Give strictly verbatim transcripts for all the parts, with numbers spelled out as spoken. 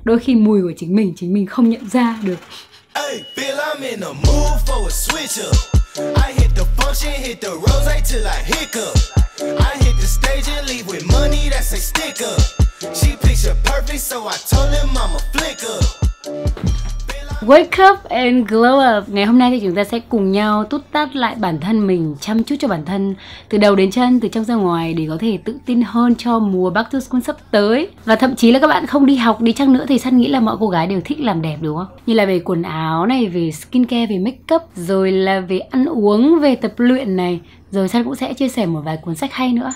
đôi khi mùi của chính mình chính mình không nhận ra được. Hey, feel I'm in the mood for a switch up. I hit the function, hit the rose till I hiccup. I hit the stage and leave with money that's a sticker. She picture perfect, so I told him I'm a flicker. Wake up and glow up. Ngày hôm nay thì chúng ta sẽ cùng nhau tút tát lại bản thân mình, chăm chút cho bản thân từ đầu đến chân, từ trong ra ngoài để có thể tự tin hơn cho mùa Back to School sắp tới. Và thậm chí là các bạn không đi học đi chăng nữa thì Sun nghĩ là mọi cô gái đều thích làm đẹp đúng không? Như là về quần áo này, về skincare, về make up, rồi là về ăn uống, về tập luyện này. Rồi Sun cũng sẽ chia sẻ một vài cuốn sách hay nữa.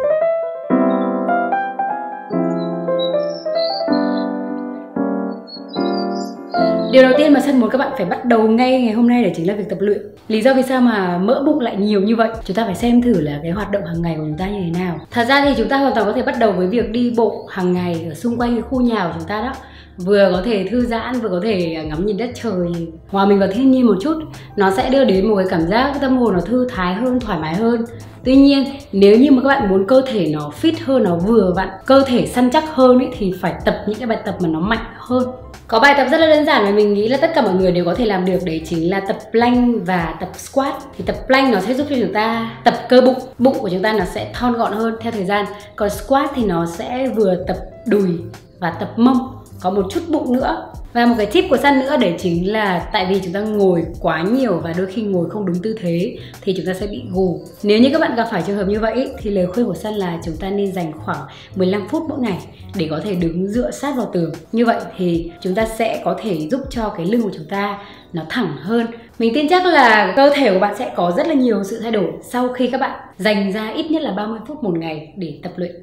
Điều đầu tiên mà Sun muốn các bạn phải bắt đầu ngay ngày hôm nay đó chính là việc tập luyện. Lý do vì sao mà mỡ bụng lại nhiều như vậy? Chúng ta phải xem thử là cái hoạt động hàng ngày của chúng ta như thế nào. Thật ra thì chúng ta hoàn toàn có thể bắt đầu với việc đi bộ hàng ngày ở xung quanh cái khu nhà của chúng ta đó. Vừa có thể thư giãn, vừa có thể ngắm nhìn đất trời, hòa mình vào thiên nhiên một chút. Nó sẽ đưa đến một cái cảm giác cái tâm hồn nó thư thái hơn, thoải mái hơn. Tuy nhiên, nếu như mà các bạn muốn cơ thể nó fit hơn, nó vừa vặn, cơ thể săn chắc hơn ấy, thì phải tập những cái bài tập mà nó mạnh hơn. Có bài tập rất là đơn giản mà mình nghĩ là tất cả mọi người đều có thể làm được, đấy chính là tập plank và tập squat. Thì tập plank nó sẽ giúp cho chúng ta tập cơ bụng, bụng của chúng ta nó sẽ thon gọn hơn theo thời gian. Còn squat thì nó sẽ vừa tập đùi và tập mông, có một chút bụng nữa. Và một cái tip của Sun nữa đấy chính là tại vì chúng ta ngồi quá nhiều và đôi khi ngồi không đúng tư thế thì chúng ta sẽ bị gù. Nếu như các bạn gặp phải trường hợp như vậy thì lời khuyên của Sun là chúng ta nên dành khoảng mười lăm phút mỗi ngày để có thể đứng dựa sát vào tường. Như vậy thì chúng ta sẽ có thể giúp cho cái lưng của chúng ta nó thẳng hơn. Mình tin chắc là cơ thể của bạn sẽ có rất là nhiều sự thay đổi sau khi các bạn dành ra ít nhất là ba mươi phút một ngày để tập luyện.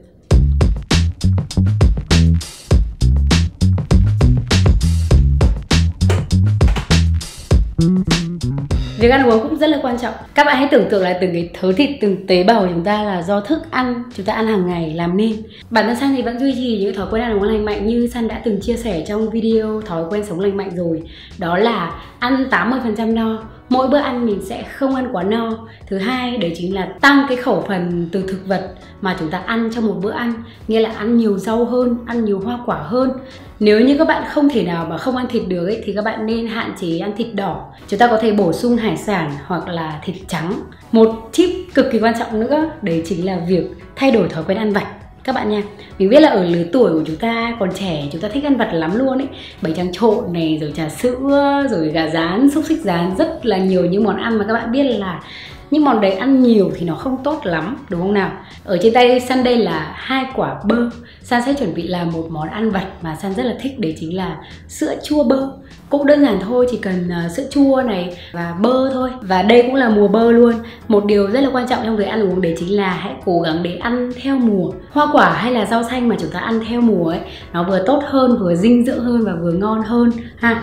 Việc ăn uống cũng rất là quan trọng. Các bạn hãy tưởng tượng lại từng cái thớ thịt, từng tế bào của chúng ta là do thức ăn chúng ta ăn hàng ngày làm nên. Bản thân Sun thì vẫn duy trì những thói quen ăn uống lành mạnh như Sun đã từng chia sẻ trong video thói quen sống lành mạnh rồi. Đó là ăn tám mươi phần trăm no. Mỗi bữa ăn mình sẽ không ăn quá no. Thứ hai, đấy chính là tăng cái khẩu phần từ thực vật mà chúng ta ăn trong một bữa ăn. Nghĩa là ăn nhiều rau hơn, ăn nhiều hoa quả hơn. Nếu như các bạn không thể nào mà không ăn thịt được ấy, thì các bạn nên hạn chế ăn thịt đỏ. Chúng ta có thể bổ sung hải sản hoặc là thịt trắng. Một tip cực kỳ quan trọng nữa, đấy chính là việc thay đổi thói quen ăn vặt các bạn nha. Mình biết là ở lứa tuổi của chúng ta còn trẻ, chúng ta thích ăn vặt lắm luôn ấy. Bánh tráng trộn này, rồi trà sữa, rồi gà rán, xúc xích rán, rất là nhiều những món ăn mà các bạn biết là những món đấy ăn nhiều thì nó không tốt lắm, đúng không nào? Ở trên tay Sun đây là hai quả bơ. Sun sẽ chuẩn bị làm một món ăn vặt mà Sun rất là thích, đấy chính là sữa chua bơ. Cũng đơn giản thôi, chỉ cần uh, sữa chua này và bơ thôi. Và đây cũng là mùa bơ luôn. Một điều rất là quan trọng trong việc ăn uống đấy chính là hãy cố gắng để ăn theo mùa. Hoa quả hay là rau xanh mà chúng ta ăn theo mùa ấy, nó vừa tốt hơn, vừa dinh dưỡng hơn và vừa ngon hơn ha.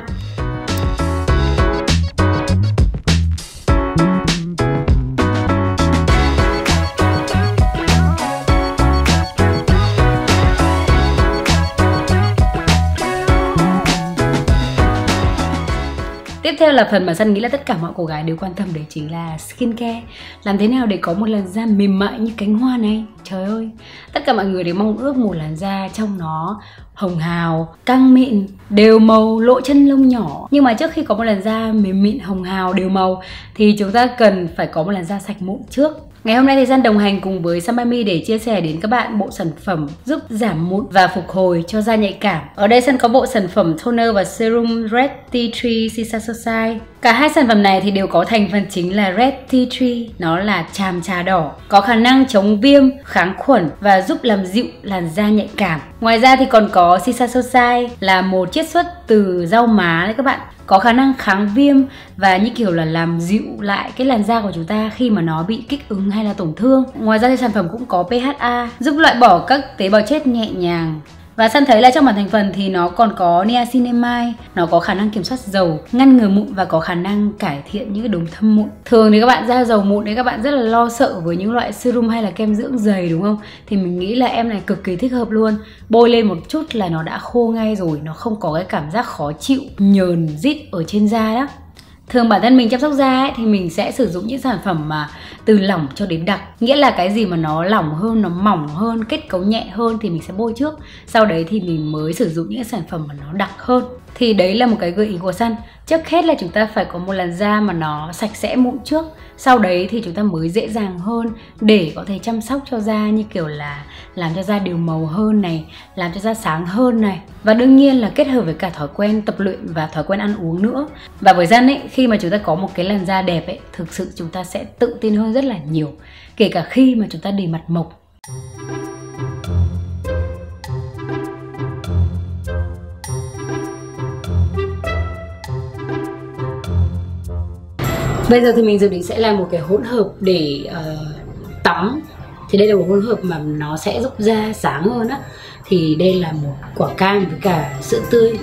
Tiếp theo là phần mà Sun nghĩ là tất cả mọi cô gái đều quan tâm, đấy chính là skincare. Làm thế nào để có một làn da mềm mại như cánh hoa này? Trời ơi, tất cả mọi người đều mong ước một làn da trông nó hồng hào, căng mịn, đều màu, lộ chân lông nhỏ. Nhưng mà trước khi có một làn da mềm mịn, hồng hào, đều màu thì chúng ta cần phải có một làn da sạch mụn trước. Ngày hôm nay thì Sun đồng hành cùng với Sunbamy để chia sẻ đến các bạn bộ sản phẩm giúp giảm mụn và phục hồi cho da nhạy cảm. Ở đây Sun có bộ sản phẩm toner và serum Red Tea Tree Cisasoxide. Cả hai sản phẩm này thì đều có thành phần chính là Red Tea Tree, nó là tràm trà đỏ, có khả năng chống viêm, kháng khuẩn và giúp làm dịu làn da nhạy cảm. Ngoài ra thì còn có Cisasoxide là một chiết xuất từ rau má đấy các bạn, có khả năng kháng viêm và như kiểu là làm dịu lại cái làn da của chúng ta khi mà nó bị kích ứng hay là tổn thương. Ngoài ra thì sản phẩm cũng có pê hát a giúp loại bỏ các tế bào chết nhẹ nhàng. Và Sun thấy là trong bảng thành phần thì nó còn có niacinamide, nó có khả năng kiểm soát dầu, ngăn ngừa mụn và có khả năng cải thiện những đốm thâm mụn. Thường thì các bạn da dầu mụn đấy các bạn rất là lo sợ với những loại serum hay là kem dưỡng dày đúng không? Thì mình nghĩ là em này cực kỳ thích hợp luôn. Bôi lên một chút là nó đã khô ngay rồi, nó không có cái cảm giác khó chịu, nhờn, rít ở trên da đó. Thường bản thân mình chăm sóc da ấy, thì mình sẽ sử dụng những sản phẩm mà từ lỏng cho đến đặc. Nghĩa là cái gì mà nó lỏng hơn, nó mỏng hơn, kết cấu nhẹ hơn thì mình sẽ bôi trước. Sau đấy thì mình mới sử dụng những sản phẩm mà nó đặc hơn. Thì đấy là một cái gợi ý của Sun. Trước hết là chúng ta phải có một làn da mà nó sạch sẽ mụn trước. Sau đấy thì chúng ta mới dễ dàng hơn để có thể chăm sóc cho da, như kiểu là làm cho da đều màu hơn này, làm cho da sáng hơn này. Và đương nhiên là kết hợp với cả thói quen tập luyện và thói quen ăn uống nữa. Và với Sun ấy, khi mà chúng ta có một cái làn da đẹp ấy, thực sự chúng ta sẽ tự tin hơn rất là nhiều. Kể cả khi mà chúng ta để mặt mộc. Bây giờ thì mình dự định sẽ làm một cái hỗn hợp để uh, tắm. Thì đây là một hỗn hợp mà nó sẽ giúp da sáng hơn á. Thì đây là một quả cam với cả sữa tươi.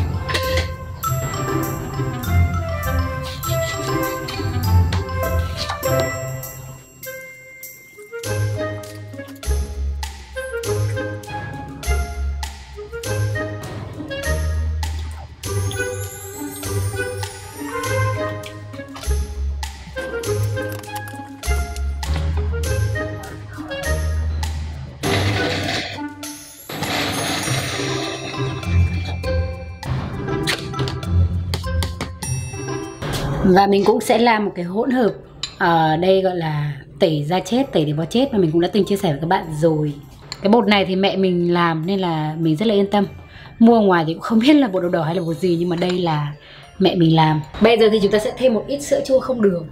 Và mình cũng sẽ làm một cái hỗn hợp ở đây gọi là tẩy da chết, tẩy tế bào chết, mà mình cũng đã từng chia sẻ với các bạn rồi. Cái bột này thì mẹ mình làm nên là mình rất là yên tâm. Mua ở ngoài thì cũng không biết là bột đậu đỏ hay là bột gì, nhưng mà đây là mẹ mình làm. Bây giờ thì chúng ta sẽ thêm một ít sữa chua không đường.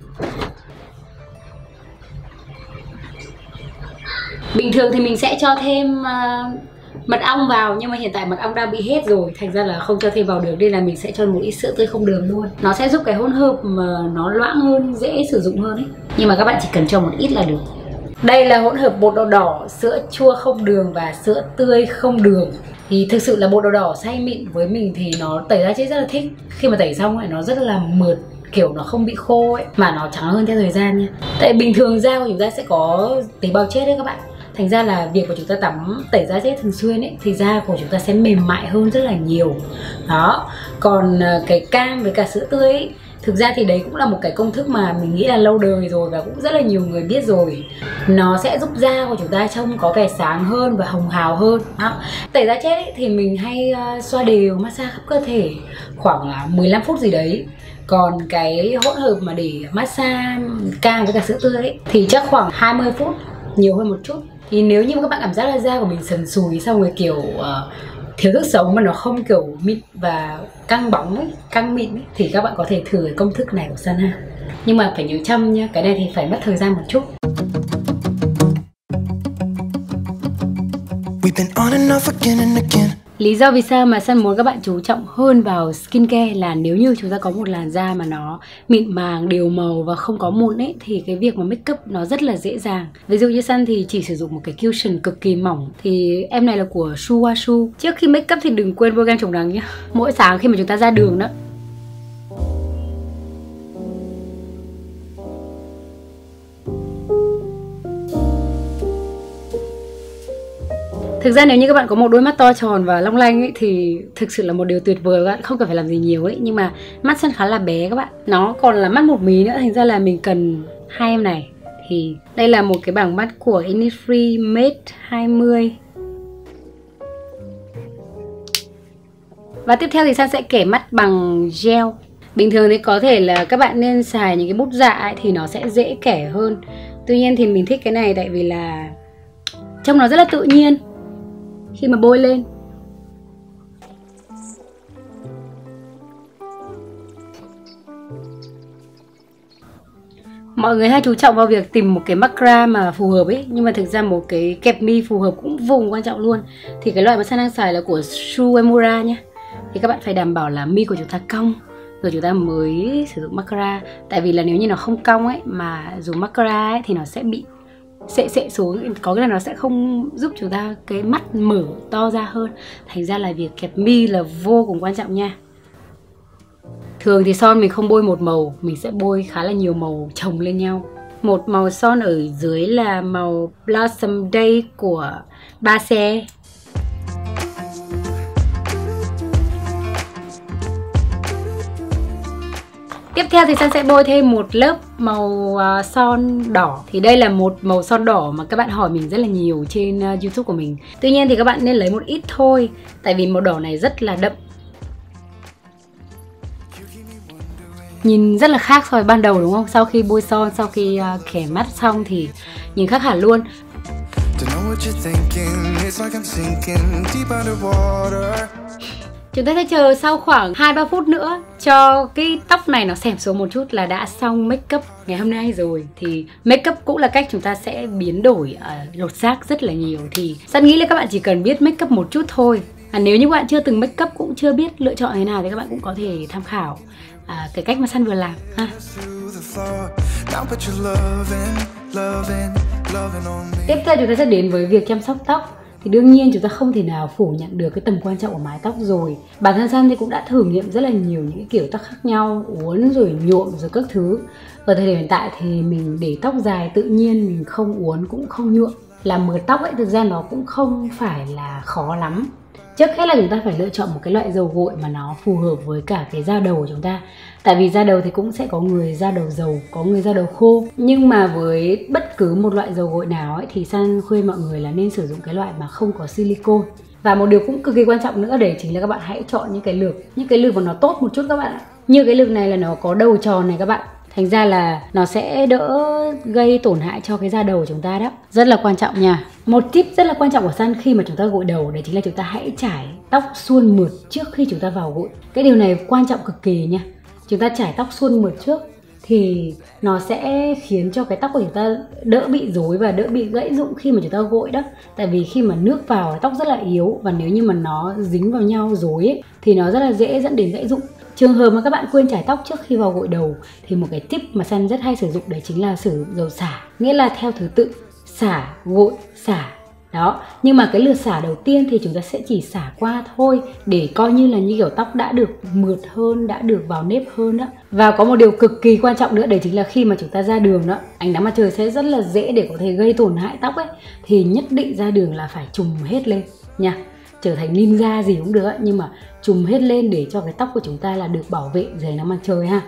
Bình thường thì mình sẽ cho thêm uh, mật ong vào, nhưng mà hiện tại mật ong đang bị hết rồi, thành ra là không cho thêm vào được, nên là mình sẽ cho một ít sữa tươi không đường luôn. Nó sẽ giúp cái hỗn hợp mà nó loãng hơn, dễ sử dụng hơn ấy. Nhưng mà các bạn chỉ cần cho một ít là được. Đây là hỗn hợp bột đậu đỏ, sữa chua không đường và sữa tươi không đường. Thì thực sự là bột đậu đỏ xay mịn với mình thì nó tẩy da chết rất là thích. Khi mà tẩy xong ấy nó rất là mượt, kiểu nó không bị khô ấy, mà nó trắng hơn theo thời gian nha. Tại bình thường da của chúng ta sẽ có tế bào chết đấy các bạn. Thành ra là việc của chúng ta tắm tẩy da chết thường xuyên ấy, thì da của chúng ta sẽ mềm mại hơn rất là nhiều. Đó. Còn cái cam với cả sữa tươi ấy, thực ra thì đấy cũng là một cái công thức mà mình nghĩ là lâu đời rồi và cũng rất là nhiều người biết rồi. Nó sẽ giúp da của chúng ta trông có vẻ sáng hơn và hồng hào hơn. Đó. Tẩy da chết ấy, thì mình hay uh, xoa đều, massage khắp cơ thể khoảng uh, mười lăm phút gì đấy. Còn cái hỗn hợp mà để massage cam với cả sữa tươi ấy, thì chắc khoảng hai mươi phút, nhiều hơn một chút. Thì nếu như các bạn cảm giác là da của mình sần sùi, xong rồi kiểu uh, thiếu thức sống mà nó không kiểu mịn và căng bóng ấy, căng mịn ấy, thì các bạn có thể thử cái công thức này của Sun ha. Nhưng mà phải nhớ chăm nha, cái này thì phải mất thời gian một chút. Lý do vì sao mà Sun muốn các bạn chú trọng hơn vào skincare là nếu như chúng ta có một làn da mà nó mịn màng, đều màu và không có mụn ấy, thì cái việc mà make up nó rất là dễ dàng. Ví dụ như Sun thì chỉ sử dụng một cái cushion cực kỳ mỏng. Thì em này là của Shu Washu. Trước khi make up thì đừng quên bôi kem chống nắng nhá. Mỗi sáng khi mà chúng ta ra đường đó. Thực ra nếu như các bạn có một đôi mắt to tròn và long lanh ấy, thì thực sự là một điều tuyệt vời, các bạn không cần phải làm gì nhiều ấy. Nhưng mà mắt Sun khá là bé các bạn, nó còn là mắt một mí nữa, thành ra là mình cần hai em này. Thì đây là một cái bảng mắt của Innisfree Mate hai mươi. Và tiếp theo thì Sun sẽ kẻ mắt bằng gel. Bình thường thì có thể là các bạn nên xài những cái bút dạ ấy, thì nó sẽ dễ kẻ hơn. Tuy nhiên thì mình thích cái này tại vì là trông nó rất là tự nhiên khi mà bôi lên. Mọi người hay chú trọng vào việc tìm một cái mascara mà phù hợp ấy, nhưng mà thực ra một cái kẹp mi phù hợp cũng vô cùng quan trọng luôn. Thì cái loại mà Sun đang xài là của Shu Emura nhé. Thì các bạn phải đảm bảo là mi của chúng ta cong rồi chúng ta mới sử dụng mascara. Tại vì là nếu như nó không cong ấy mà dùng mascara ấy, thì nó sẽ bị sệ sệ xuống, có nghĩa là nó sẽ không giúp chúng ta cái mắt mở to ra hơn. Thành ra là việc kẹp mi là vô cùng quan trọng nha. Thường thì son mình không bôi một màu, mình sẽ bôi khá là nhiều màu chồng lên nhau. Một màu son ở dưới là màu Blossom Day của Base. Tiếp theo thì San sẽ bôi thêm một lớp màu uh, son đỏ. Thì đây là một màu son đỏ mà các bạn hỏi mình rất là nhiều trên uh, YouTube của mình. Tuy nhiên thì các bạn nên lấy một ít thôi, tại vì màu đỏ này rất là đậm. Nhìn rất là khác so với ban đầu đúng không? Sau khi bôi son, sau khi uh, khẻ mắt xong thì nhìn khác hẳn luôn. Chúng ta sẽ chờ sau khoảng hai ba phút nữa cho cái tóc này nó xẹp xuống một chút là đã xong make up ngày hôm nay rồi. Thì make up cũng là cách chúng ta sẽ biến đổi uh, lột xác rất là nhiều. Thì San nghĩ là các bạn chỉ cần biết make up một chút thôi. À, nếu như các bạn chưa từng make up, cũng chưa biết lựa chọn thế nào thì các bạn cũng có thể tham khảo à, cái cách mà San vừa làm ha. Tiếp theo chúng ta sẽ đến với việc chăm sóc tóc. Thì đương nhiên chúng ta không thể nào phủ nhận được cái tầm quan trọng của mái tóc rồi. Bản thân San thì cũng đã thử nghiệm rất là nhiều những cái kiểu tóc khác nhau, uốn rồi nhuộm rồi các thứ. Ở thời điểm hiện tại thì mình để tóc dài tự nhiên, mình không uốn cũng không nhuộm. Làm mượt tóc ấy thực ra nó cũng không phải là khó lắm. Trước hết là chúng ta phải lựa chọn một cái loại dầu gội mà nó phù hợp với cả cái da đầu của chúng ta. Tại vì da đầu thì cũng sẽ có người da đầu dầu, có người da đầu khô. Nhưng mà với bất cứ một loại dầu gội nào ấy thì San khuyên mọi người là nên sử dụng cái loại mà không có silicone. Và một điều cũng cực kỳ quan trọng nữa đấy chính là các bạn hãy chọn những cái lược, những cái lược mà nó tốt một chút các bạn ạ. Như cái lược này là nó có đầu tròn này các bạn. Thành ra là nó sẽ đỡ gây tổn hại cho cái da đầu của chúng ta đó. Rất là quan trọng nha. Một tip rất là quan trọng của San khi mà chúng ta gội đầu đấy chính là chúng ta hãy trải tóc suôn mượt trước khi chúng ta vào gội. Cái điều này quan trọng cực kỳ nha. Chúng ta trải tóc suôn mượt trước thì nó sẽ khiến cho cái tóc của chúng ta đỡ bị rối và đỡ bị gãy rụng khi mà chúng ta gội đó. Tại vì khi mà nước vào tóc rất là yếu và nếu như mà nó dính vào nhau rối ấy, thì nó rất là dễ dẫn đến gãy rụng. Trường hợp mà các bạn quên trải tóc trước khi vào gội đầu thì một cái tip mà San rất hay sử dụng đấy chính là sử dụng dầu xả. Nghĩa là theo thứ tự xả, gội, xả. Đó, nhưng mà cái lượt xả đầu tiên thì chúng ta sẽ chỉ xả qua thôi để coi như là như kiểu tóc đã được mượt hơn, đã được vào nếp hơn đó. Và có một điều cực kỳ quan trọng nữa đấy chính là khi mà chúng ta ra đường đó, ánh nắng mặt trời sẽ rất là dễ để có thể gây tổn hại tóc ấy. Thì nhất định ra đường là phải trùm hết lên nha. Trở thành ninja gì cũng được ấy, nhưng mà trùm hết lên để cho cái tóc của chúng ta là được bảo vệ dưới nắng mặt trời ha.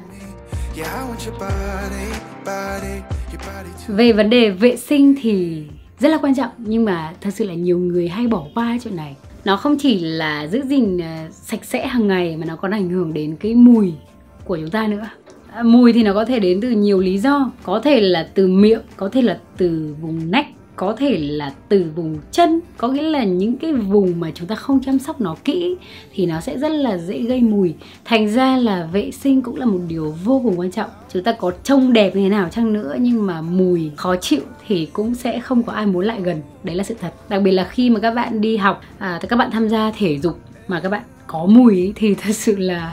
Về vấn đề vệ sinh thì rất là quan trọng, nhưng mà thật sự là nhiều người hay bỏ qua chuyện này. Nó không chỉ là giữ gìn sạch sẽ hàng ngày mà nó còn ảnh hưởng đến cái mùi của chúng ta nữa. À, mùi thì nó có thể đến từ nhiều lý do. Có thể là từ miệng, có thể là từ vùng nách, có thể là từ vùng chân. Có nghĩa là những cái vùng mà chúng ta không chăm sóc nó kỹ thì nó sẽ rất là dễ gây mùi. Thành ra là vệ sinh cũng là một điều vô cùng quan trọng. Chúng ta có trông đẹp như thế nào chăng nữa nhưng mà mùi khó chịu thì cũng sẽ không có ai muốn lại gần. Đấy là sự thật. Đặc biệt là khi mà các bạn đi học, à, các bạn tham gia thể dục mà các bạn có mùi ấy, thì thật sự là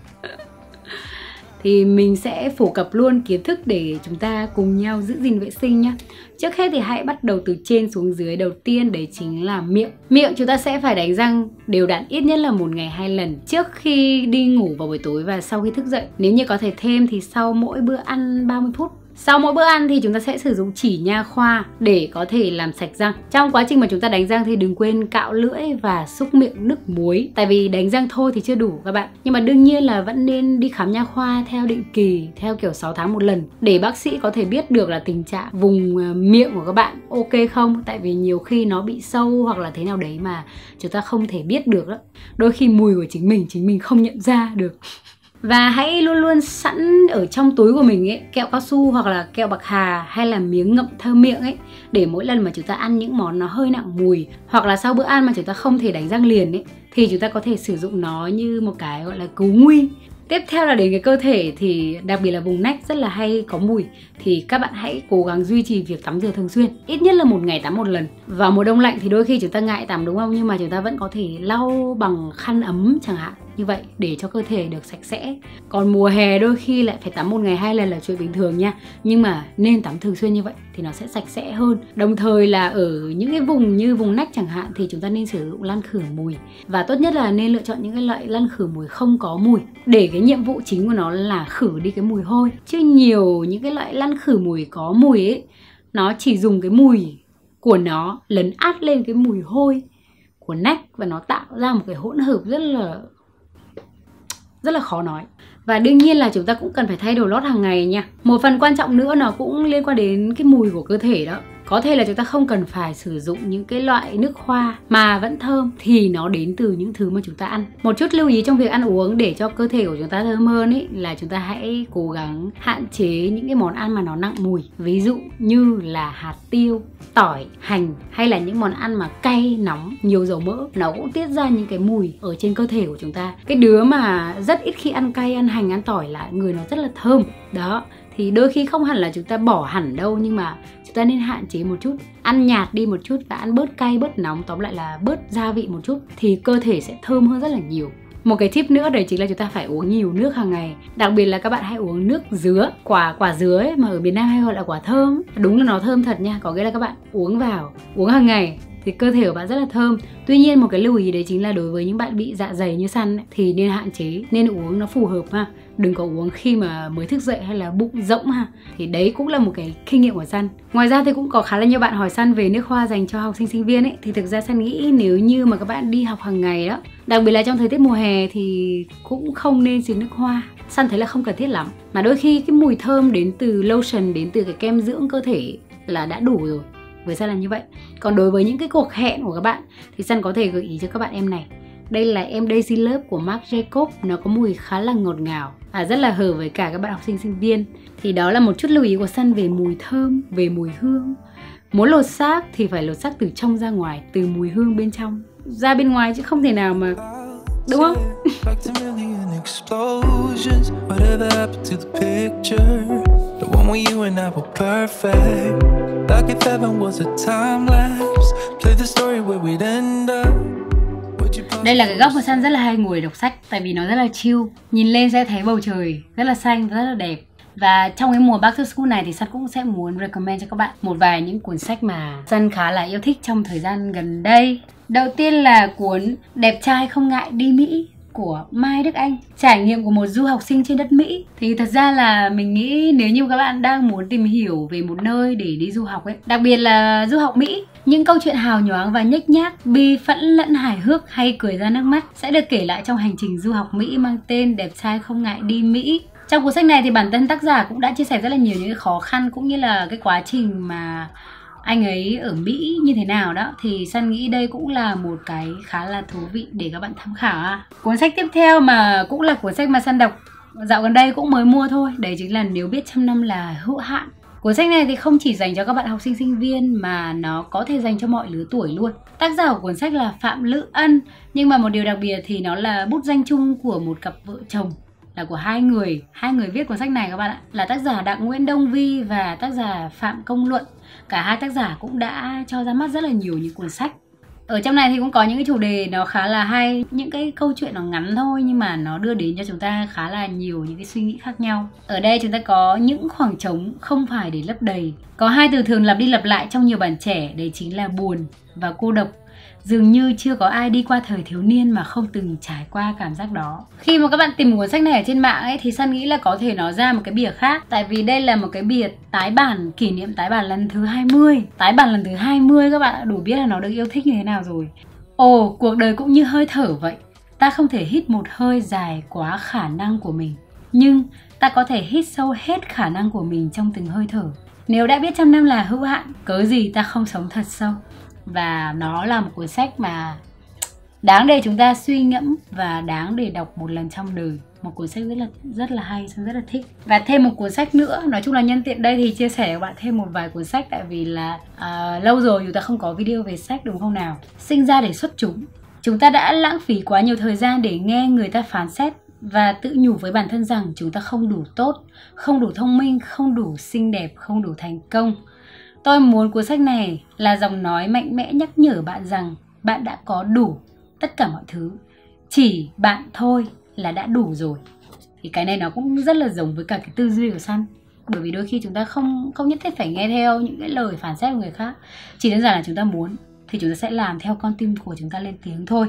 thì mình sẽ phổ cập luôn kiến thức để chúng ta cùng nhau giữ gìn vệ sinh nhé. Trước hết thì hãy bắt đầu từ trên xuống dưới. Đầu tiên đấy chính là miệng. Miệng chúng ta sẽ phải đánh răng đều đặn ít nhất là một ngày hai lần trước khi đi ngủ vào buổi tối và sau khi thức dậy. Nếu như có thể thêm thì sau mỗi bữa ăn ba mươi phút. Sau mỗi bữa ăn thì chúng ta sẽ sử dụng chỉ nha khoa để có thể làm sạch răng. Trong quá trình mà chúng ta đánh răng thì đừng quên cạo lưỡi và xúc miệng nước muối. Tại vì đánh răng thôi thì chưa đủ các bạn. Nhưng mà đương nhiên là vẫn nên đi khám nha khoa theo định kỳ, theo kiểu sáu tháng một lần, để bác sĩ có thể biết được là tình trạng vùng miệng của các bạn ok không. Tại vì nhiều khi nó bị sâu hoặc là thế nào đấy mà chúng ta không thể biết được đó. Đôi khi mùi của chính mình, chính mình không nhận ra được. Và hãy luôn luôn sẵn ở trong túi của mình ấy, kẹo cao su hoặc là kẹo bạc hà hay là miếng ngậm thơm miệng ấy, để mỗi lần mà chúng ta ăn những món nó hơi nặng mùi hoặc là sau bữa ăn mà chúng ta không thể đánh răng liền ấy, thì chúng ta có thể sử dụng nó như một cái gọi là cứu nguy. Tiếp theo là đến cái cơ thể thì đặc biệt là vùng nách rất là hay có mùi. Thì các bạn hãy cố gắng duy trì việc tắm rửa thường xuyên, ít nhất là một ngày tắm một lần. Vào mùa đông lạnh thì đôi khi chúng ta ngại tắm đúng không? Nhưng mà chúng ta vẫn có thể lau bằng khăn ấm chẳng hạn, như vậy để cho cơ thể được sạch sẽ. Còn mùa hè đôi khi lại phải tắm một ngày hai lần là chuyện bình thường nha. Nhưng mà nên tắm thường xuyên như vậy thì nó sẽ sạch sẽ hơn. Đồng thời là ở những cái vùng như vùng nách chẳng hạn thì chúng ta nên sử dụng lăn khử mùi. Và tốt nhất là nên lựa chọn những cái loại lăn khử mùi không có mùi, để cái nhiệm vụ chính của nó là khử đi cái mùi hôi. Chứ nhiều những cái loại lăn khử mùi có mùi ấy, nó chỉ dùng cái mùi của nó lấn át lên cái mùi hôi của nách và nó tạo ra một cái hỗn hợp rất là rất là khó nói. Và đương nhiên là chúng ta cũng cần phải thay đổi lót hàng ngày nha. Một phần quan trọng nữa nó cũng liên quan đến cái mùi của cơ thể đó. Có thể là chúng ta không cần phải sử dụng những cái loại nước hoa mà vẫn thơm, thì nó đến từ những thứ mà chúng ta ăn. Một chút lưu ý trong việc ăn uống để cho cơ thể của chúng ta thơm hơn ấy, là chúng ta hãy cố gắng hạn chế những cái món ăn mà nó nặng mùi. Ví dụ như là hạt tiêu, tỏi, hành, hay là những món ăn mà cay, nóng, nhiều dầu mỡ, nó cũng tiết ra những cái mùi ở trên cơ thể của chúng ta. Cái đứa mà rất ít khi ăn cay, ăn hành, ăn tỏi là người nó rất là thơm. Đó, thì đôi khi không hẳn là chúng ta bỏ hẳn đâu, nhưng mà chúng ta nên hạn chế một chút, ăn nhạt đi một chút và ăn bớt cay, bớt nóng, tóm lại là bớt gia vị một chút, thì cơ thể sẽ thơm hơn rất là nhiều. Một cái tip nữa đấy chính là chúng ta phải uống nhiều nước hàng ngày. Đặc biệt là các bạn hãy uống nước dứa, quả quả dứa ấy, mà ở miền Nam hay gọi là quả thơm. Đúng là nó thơm thật nha, có nghĩa là các bạn uống vào, uống hàng ngày thì cơ thể của bạn rất là thơm. Tuy nhiên một cái lưu ý đấy chính là đối với những bạn bị dạ dày như Sun ấy, thì nên hạn chế, nên uống nó phù hợp ha. Đừng có uống khi mà mới thức dậy hay là bụng rỗng ha. Thì đấy cũng là một cái kinh nghiệm của Sun. Ngoài ra thì cũng có khá là nhiều bạn hỏi Sun về nước hoa dành cho học sinh sinh viên ấy. Thì thực ra Sun nghĩ nếu như mà các bạn đi học hàng ngày đó, đặc biệt là trong thời tiết mùa hè, thì cũng không nên xịt nước hoa. Sun thấy là không cần thiết lắm. Mà đôi khi cái mùi thơm đến từ lotion, đến từ cái kem dưỡng cơ thể là đã đủ rồi. Với Sun là như vậy. Còn đối với những cái cuộc hẹn của các bạn thì Sun có thể gợi ý cho các bạn em này. Đây là em Daisy Love của Marc Jacobs. Nó có mùi khá là ngọt ngào, à, rất là hợp với cả các bạn học sinh sinh viên. Thì đó là một chút lưu ý của Sun về mùi thơm, về mùi hương. Muốn lột xác thì phải lột xác từ trong ra ngoài, từ mùi hương bên trong ra bên ngoài, chứ không thể nào mà, đúng không? Đây là cái góc mà Sun rất là hay ngồi đọc sách, tại vì nó rất là chill. Nhìn lên sẽ thấy bầu trời rất là xanh, rất là đẹp. Và trong cái mùa Back to School này thì Sun cũng sẽ muốn recommend cho các bạn một vài những cuốn sách mà Sun khá là yêu thích trong thời gian gần đây. Đầu tiên là cuốn Đẹp trai không ngại đi Mỹ của Mai Đức Anh, trải nghiệm của một du học sinh trên đất Mỹ. Thì thật ra là mình nghĩ nếu như các bạn đang muốn tìm hiểu về một nơi để đi du học ấy, đặc biệt là du học Mỹ, những câu chuyện hào nhoáng và nhếch nhác, bi phẫn lẫn hài hước hay cười ra nước mắt sẽ được kể lại trong hành trình du học Mỹ mang tên Đẹp trai không ngại đi Mỹ. Trong cuốn sách này thì bản thân tác giả cũng đã chia sẻ rất là nhiều những cái khó khăn cũng như là cái quá trình mà anh ấy ở Mỹ như thế nào đó. Thì Sun nghĩ đây cũng là một cái khá là thú vị để các bạn tham khảo à. Cuốn sách tiếp theo mà cũng là cuốn sách mà Sun đọc dạo gần đây cũng mới mua thôi, đấy chính là Nếu biết trăm năm là hữu hạn. Cuốn sách này thì không chỉ dành cho các bạn học sinh sinh viên mà nó có thể dành cho mọi lứa tuổi luôn. Tác giả của cuốn sách là Phạm Lữ Ân, nhưng mà một điều đặc biệt thì nó là bút danh chung của một cặp vợ chồng, là của hai người, hai người viết cuốn sách này các bạn ạ, là tác giả Đặng Nguyễn Đông Vi và tác giả Phạm Công Luận. Cả hai tác giả cũng đã cho ra mắt rất là nhiều những cuốn sách. Ở trong này thì cũng có những cái chủ đề nó khá là hay, những cái câu chuyện nó ngắn thôi nhưng mà nó đưa đến cho chúng ta khá là nhiều những cái suy nghĩ khác nhau. Ở đây chúng ta có những khoảng trống không phải để lấp đầy. Có hai từ thường lặp đi lặp lại trong nhiều bạn trẻ, đấy chính là buồn và cô độc. Dường như chưa có ai đi qua thời thiếu niên mà không từng trải qua cảm giác đó. Khi mà các bạn tìm cuốn sách này ở trên mạng ấy thì Sun nghĩ là có thể nó ra một cái bìa khác. Tại vì đây là một cái bìa tái bản, kỷ niệm tái bản lần thứ hai mươi. Tái bản lần thứ hai mươi các bạn đã đủ biết là nó được yêu thích như thế nào rồi. Ồ, cuộc đời cũng như hơi thở vậy. Ta không thể hít một hơi dài quá khả năng của mình, nhưng ta có thể hít sâu hết khả năng của mình trong từng hơi thở. Nếu đã biết trăm năm là hữu hạn, cớ gì ta không sống thật sâu. Và nó là một cuốn sách mà đáng để chúng ta suy ngẫm và đáng để đọc một lần trong đời. Một cuốn sách rất là rất là hay, rất là thích. Và thêm một cuốn sách nữa, nói chung là nhân tiện đây thì chia sẻ với các bạn thêm một vài cuốn sách. Tại vì là à, lâu rồi chúng ta không có video về sách đúng không nào. Sinh ra để xuất chúng. Chúng ta đã lãng phí quá nhiều thời gian để nghe người ta phán xét và tự nhủ với bản thân rằng chúng ta không đủ tốt, không đủ thông minh, không đủ xinh đẹp, không đủ thành công. Tôi muốn cuốn sách này là giọng nói mạnh mẽ nhắc nhở bạn rằng bạn đã có đủ tất cả mọi thứ. Chỉ bạn thôi là đã đủ rồi. Thì cái này nó cũng rất là giống với cả cái tư duy của Sun. Bởi vì đôi khi chúng ta không, không nhất thiết phải nghe theo những cái lời phán xét của người khác. Chỉ đơn giản là chúng ta muốn thì chúng ta sẽ làm theo con tim của chúng ta lên tiếng thôi.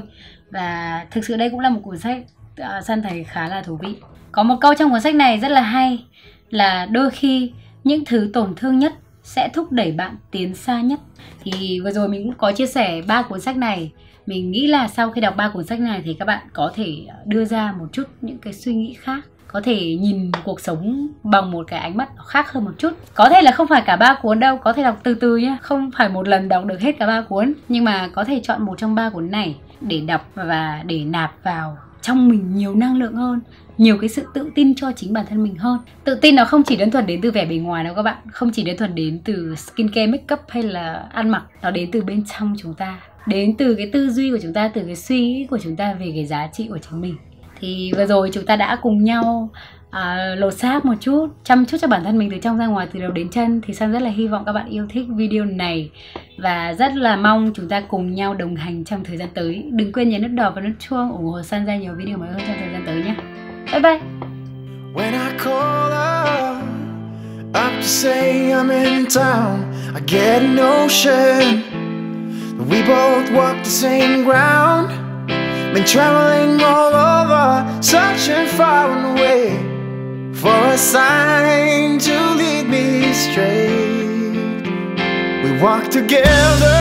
Và thực sự đây cũng là một cuốn sách uh, Sun thấy khá là thú vị. Có một câu trong cuốn sách này rất là hay, là đôi khi những thứ tổn thương nhất sẽ thúc đẩy bạn tiến xa nhất. Thì vừa rồi mình cũng có chia sẻ ba cuốn sách này Mình nghĩ là sau khi đọc ba cuốn sách này thì các bạn có thể đưa ra một chút những cái suy nghĩ khác, có thể nhìn cuộc sống bằng một cái ánh mắt khác hơn một chút. Có thể là không phải cả ba cuốn đâu, có thể đọc từ từ nhé, không phải một lần đọc được hết cả ba cuốn, nhưng mà có thể chọn một trong ba cuốn này để đọc và để nạp vào trong mình nhiều năng lượng hơn, nhiều cái sự tự tin cho chính bản thân mình hơn. Tự tin nó không chỉ đơn thuần đến từ vẻ bề ngoài đâu các bạn, không chỉ đơn thuần đến từ skincare, makeup hay là ăn mặc, nó đến từ bên trong chúng ta, đến từ cái tư duy của chúng ta, từ cái suy nghĩ của chúng ta về cái giá trị của chính mình. Thì vừa rồi chúng ta đã cùng nhau à, lột xác một chút, chăm chút cho bản thân mình từ trong ra ngoài, từ đầu đến chân. Thì Sun rất là hy vọng các bạn yêu thích video này và rất là mong chúng ta cùng nhau đồng hành trong thời gian tới. Đừng quên nhấn nút đỏ và nút chuông ủng hộ Sun ra nhiều video mới hơn trong thời gian tới nhé. Bye bye. When I call up, up to say I'm in town, I get a notion that we both walk the same ground. Been traveling all over, searching far and away for a sign to lead me straight. We walk together.